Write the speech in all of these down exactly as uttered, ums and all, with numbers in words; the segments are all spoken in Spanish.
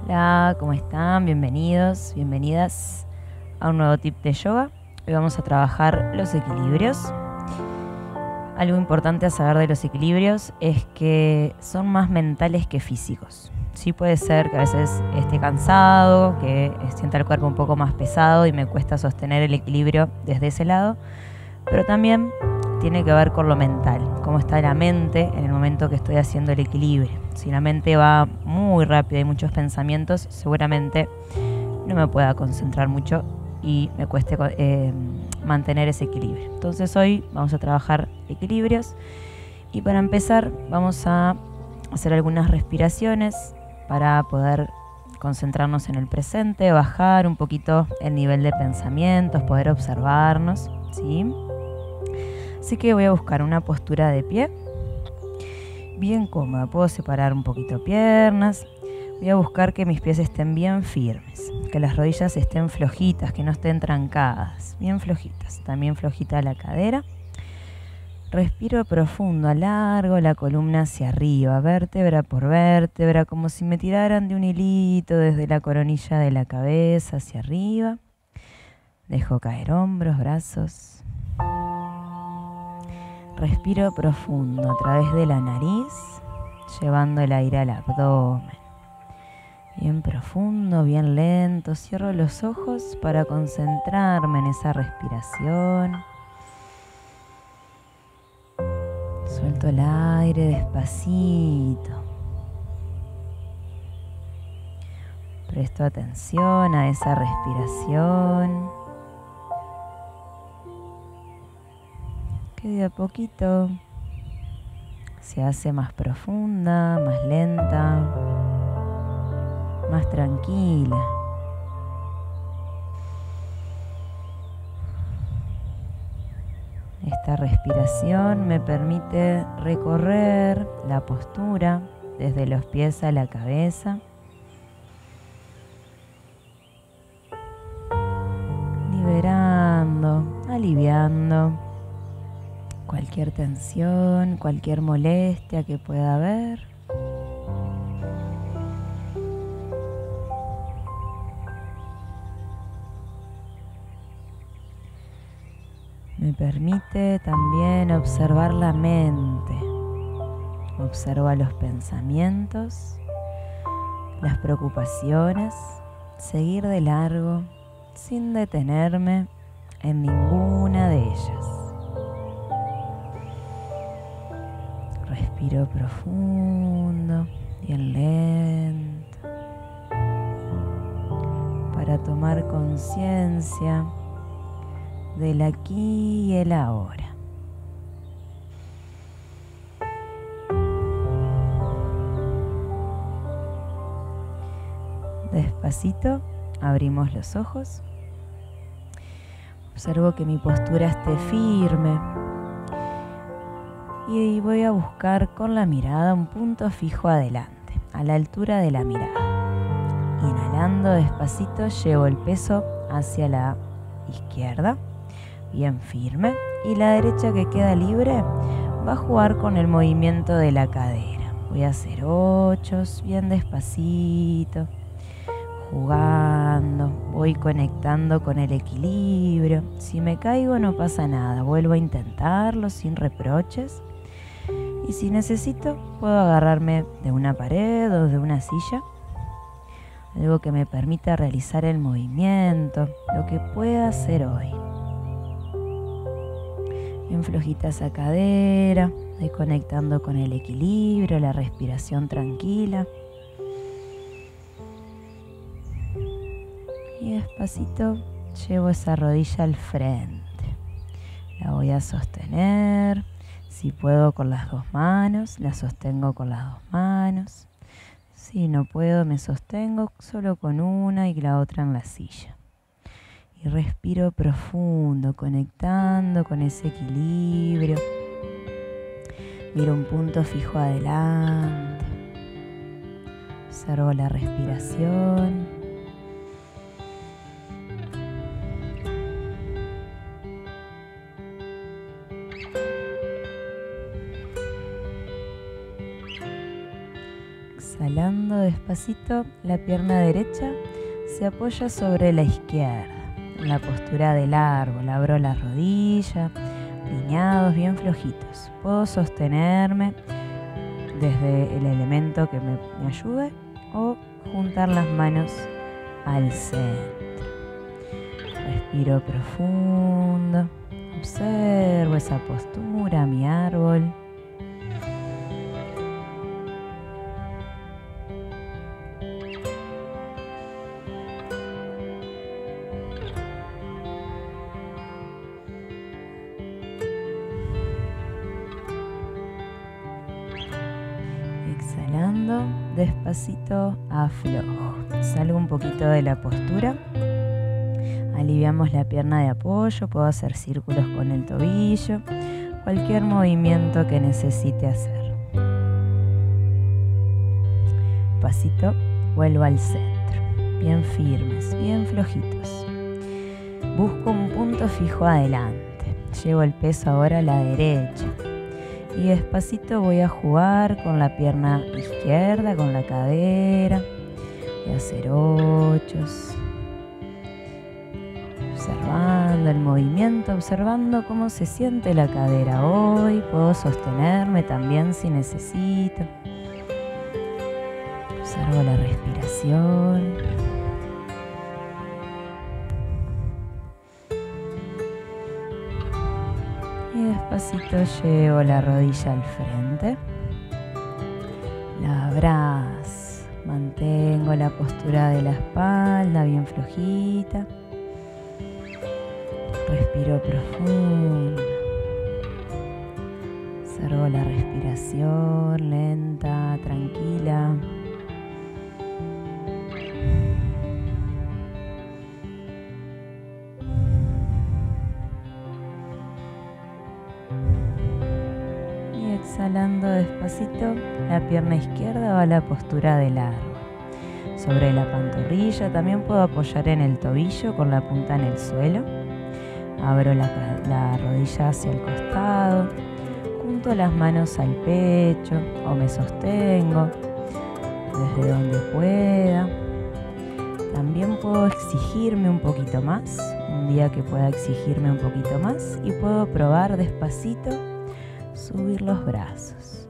Hola, ¿cómo están? Bienvenidos, bienvenidas a un nuevo tip de yoga. Hoy vamos a trabajar los equilibrios. Algo importante a saber de los equilibrios es que son más mentales que físicos. Sí puede ser que a veces esté cansado, que sienta el cuerpo un poco más pesado y me cuesta sostener el equilibrio desde ese lado, pero también tiene que ver con lo mental, cómo está la mente en el momento que estoy haciendo el equilibrio. Si la mente va muy rápido y hay muchos pensamientos, seguramente no me pueda concentrar mucho y me cueste eh, mantener ese equilibrio. Entonces hoy vamos a trabajar equilibrios y para empezar vamos a hacer algunas respiraciones para poder concentrarnos en el presente, bajar un poquito el nivel de pensamientos, poder observarnos, ¿sí? Así que voy a buscar una postura de pie bien cómoda. Puedo separar un poquito piernas. Voy a buscar que mis pies estén bien firmes, que las rodillas estén flojitas, que no estén trancadas, bien flojitas. También flojita la cadera. Respiro profundo, alargo la columna hacia arriba, vértebra por vértebra, como si me tiraran de un hilito desde la coronilla de la cabeza hacia arriba. Dejo caer hombros, brazos. Respiro profundo a través de la nariz, llevando el aire al abdomen. Bien profundo, bien lento. Cierro los ojos para concentrarme en esa respiración. Suelto el aire despacito. Presto atención a esa respiración, que de a poquito se hace más profunda, más lenta, más tranquila. Esta respiración me permite recorrer la postura desde los pies a la cabeza, liberando, aliviando cualquier tensión, cualquier molestia que pueda haber. Me permite también observar la mente. Observo los pensamientos, las preocupaciones, seguir de largo sin detenerme en ninguna de ellas. Respiro profundo, bien lento, para tomar conciencia del aquí y el ahora. Despacito abrimos los ojos. Observo que mi postura esté firme. Y voy a buscar con la mirada un punto fijo adelante, a la altura de la mirada. Inhalando despacito, llevo el peso hacia la izquierda, bien firme, y la derecha que queda libre va a jugar con el movimiento de la cadera. Voy a hacer ochos, bien despacito, jugando, voy conectando con el equilibrio. Si me caigo no pasa nada, vuelvo a intentarlo sin reproches. Y si necesito, puedo agarrarme de una pared o de una silla, algo que me permita realizar el movimiento, lo que pueda hacer hoy. Bien flojita esa cadera, voy conectando con el equilibrio, la respiración tranquila. Y despacito llevo esa rodilla al frente. La voy a sostener. Si puedo con las dos manos, la sostengo con las dos manos. Si no puedo, me sostengo solo con una y la otra en la silla. Y respiro profundo, conectando con ese equilibrio. Miro un punto fijo adelante. Observo la respiración. Exhalando despacito, la pierna derecha se apoya sobre la izquierda. En la postura del árbol, abro la rodilla, alineados, bien flojitos. Puedo sostenerme desde el elemento que me, me ayude o juntar las manos al centro. Respiro profundo, observo esa postura, mi árbol. Exhalando, despacito aflojo. Salgo un poquito de la postura. Aliviamos la pierna de apoyo, puedo hacer círculos con el tobillo, cualquier movimiento que necesite hacer. Pasito, vuelvo al centro, bien firmes, bien flojitos. Busco un punto fijo adelante, llevo el peso ahora a la derecha y despacito voy a jugar con la pierna izquierda, con la cadera, voy a hacer ochos. Observando el movimiento, observando cómo se siente la cadera hoy. Puedo sostenerme también si necesito. Observo la respiración. Y despacito llevo la rodilla al frente. La abrazo. Mantengo la postura de la espalda bien flojita. Respiro profundo. Observo la respiración lenta, tranquila. Y exhalando despacito, la pierna izquierda va a la postura del árbol. Sobre la pantorrilla también puedo apoyar en el tobillo con la punta en el suelo. Abro la, la rodilla hacia el costado, junto las manos al pecho o me sostengo desde donde pueda. También puedo exigirme un poquito más, un día que pueda exigirme un poquito más y puedo probar despacito subir los brazos.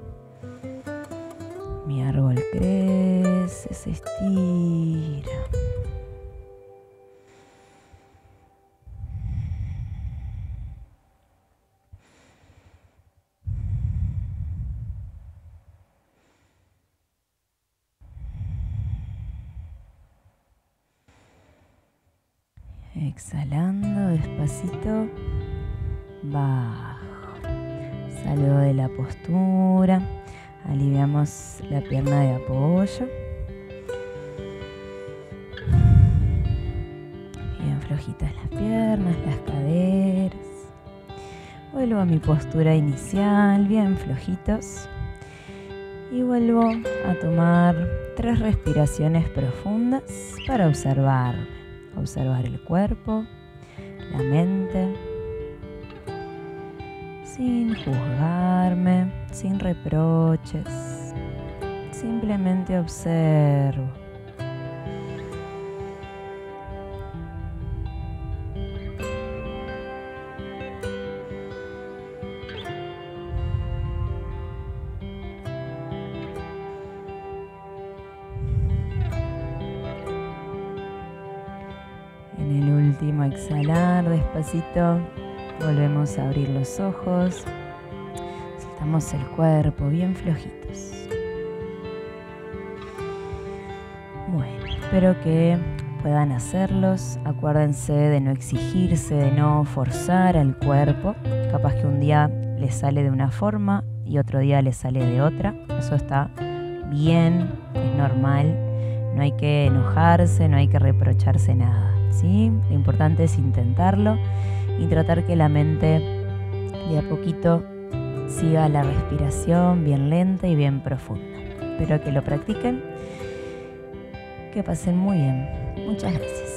Mi árbol crece, se estira. Exhalando despacito, bajo. Salgo de la postura, aliviamos la pierna de apoyo. Bien flojitas las piernas, las caderas. Vuelvo a mi postura inicial, bien flojitos. Y vuelvo a tomar tres respiraciones profundas para observarme. Observar el cuerpo, la mente, sin juzgarme, sin reproches, simplemente observo. En el último exhalar, despacito, volvemos a abrir los ojos. Soltamos el cuerpo bien flojitos. Bueno, espero que puedan hacerlos. Acuérdense de no exigirse, de no forzar al cuerpo. Capaz que un día les sale de una forma y otro día les sale de otra. Eso está bien, es normal. No hay que enojarse, no hay que reprocharse nada, ¿sí? Lo importante es intentarlo y tratar que la mente de a poquito siga la respiración bien lenta y bien profunda. Espero que lo practiquen, que pasen muy bien. Muchas gracias.